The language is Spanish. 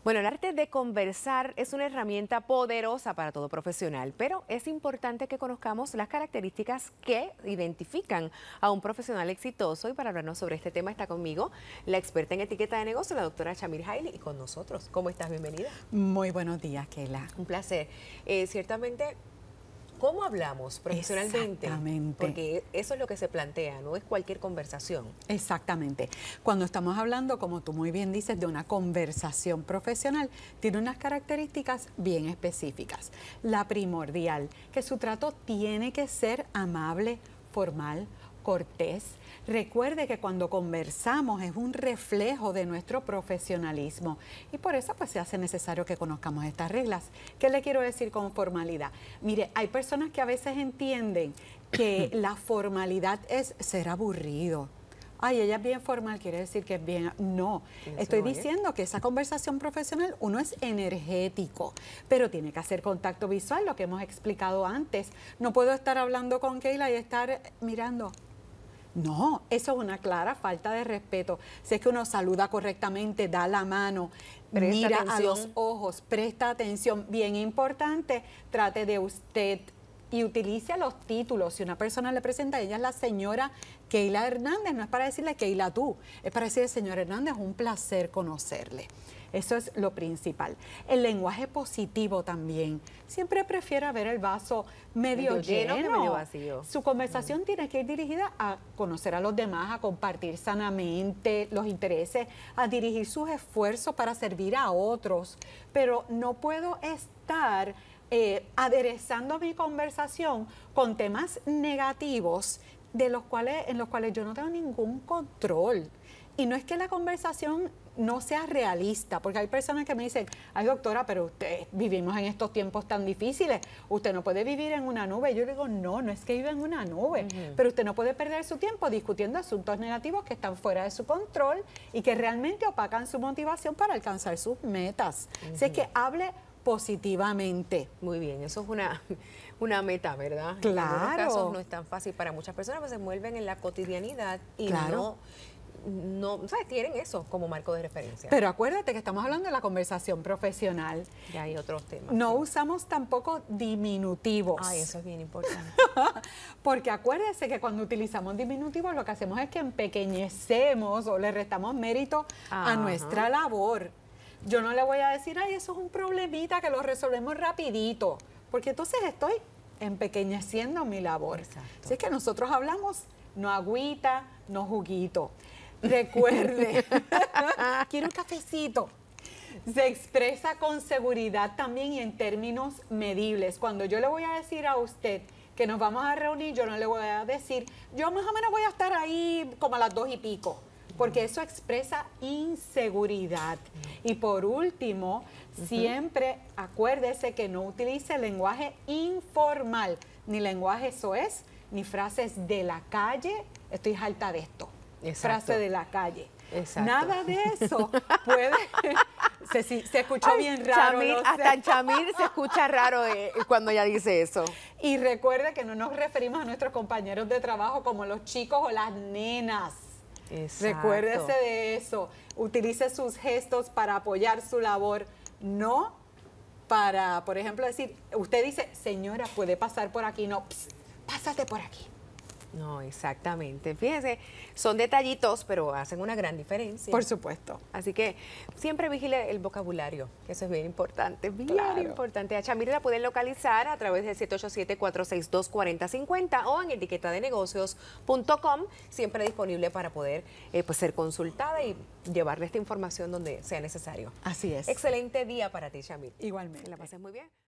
Bueno, el arte de conversar es una herramienta poderosa para todo profesional, pero es importante que conozcamos las características que identifican a un profesional exitoso. Y para hablarnos sobre este tema está conmigo la experta en etiqueta de negocio, la doctora Chamir Hailey, y con nosotros. ¿Cómo estás? Bienvenida. Muy buenos días, Keila. Un placer. Ciertamente, ¿cómo hablamos profesionalmente? Exactamente. Porque eso es lo que se plantea, no es cualquier conversación. Exactamente. Cuando estamos hablando, como tú muy bien dices, de una conversación profesional, tiene unas características bien específicas. La primordial, que su trato tiene que ser amable, formal, cortés. Recuerde que cuando conversamos es un reflejo de nuestro profesionalismo y por eso pues se hace necesario que conozcamos estas reglas. ¿Qué le quiero decir con formalidad? Mire, hay personas que a veces entienden que la formalidad es ser aburrido. Ay, ella es bien formal, quiere decir que es bien... No, estoy diciendo que esa conversación profesional, uno es energético, pero tiene que hacer contacto visual, lo que hemos explicado antes. No puedo estar hablando con Keila y estar mirando. No, eso es una clara falta de respeto. Si es que uno saluda correctamente, da la mano, mira a los ojos, presta atención. Bien importante, trate de usted y utilice los títulos. Si una persona le presenta, ella es la señora Keila Hernández, no es para decirle Keila tú, es para decirle señora Hernández, un placer conocerle. Eso es lo principal. El lenguaje positivo también. Siempre prefiere ver el vaso medio lleno que medio vacío. Su conversación tiene que ir dirigida a conocer a los demás, a compartir sanamente los intereses, a dirigir sus esfuerzos para servir a otros. Pero no puedo estar aderezando mi conversación con temas negativos en los cuales yo no tengo ningún control. Y no es que la conversación no sea realista, porque hay personas que me dicen, ay doctora, pero usted, vivimos en estos tiempos tan difíciles, usted no puede vivir en una nube. Yo digo, no, no es que viva en una nube, pero usted no puede perder su tiempo discutiendo asuntos negativos que están fuera de su control y que realmente opacan su motivación para alcanzar sus metas. Así es que hable positivamente. Muy bien, eso es una meta, ¿verdad? Claro. En algunos casos no es tan fácil para muchas personas, pues se envuelven en la cotidianidad y no, ¿sabes? Tienen eso como marco de referencia. Pero acuérdate que estamos hablando de la conversación profesional. Ya hay otros temas. No usamos tampoco diminutivos. Ay, eso es bien importante. Porque acuérdese que cuando utilizamos diminutivos lo que hacemos es que empequeñecemos o le restamos mérito a nuestra labor. Yo no le voy a decir, ay, eso es un problemita que lo resolvemos rapidito, porque entonces estoy empequeñeciendo mi labor. Exacto. Así es que nosotros hablamos no agüita, no juguito. Recuerde, quiero un cafecito. Se expresa con seguridad también y en términos medibles. Cuando yo le voy a decir a usted que nos vamos a reunir, yo no le voy a decir, yo más o menos voy a estar ahí como a las 2:00 porque eso expresa inseguridad. Y por último, siempre acuérdese que no utilice lenguaje informal, ni lenguaje soez, ni frases de la calle, estoy harta de esto. Exacto. Frase de la calle. Exacto. Nada de eso puede... Se escuchó bien raro. Chamir, hasta en Chamir se escucha raro cuando ella dice eso. Y recuerde que no nos referimos a nuestros compañeros de trabajo como los chicos o las nenas. Exacto. Recuérdese de eso. Utilice sus gestos para apoyar su labor, no para, por ejemplo, decir, usted dice, señora, puede pasar por aquí. No, pásate por aquí. No, exactamente. Fíjense, son detallitos, pero hacen una gran diferencia. Por supuesto. Así que siempre vigile el vocabulario, que eso es bien importante, bien importante. A Chamir la pueden localizar a través del 787-462-4050 o en etiquetadenegocios.com, siempre disponible para poder pues ser consultada y llevarle esta información donde sea necesario. Así es. Excelente día para ti, Chamir. Igualmente. Que la pases muy bien.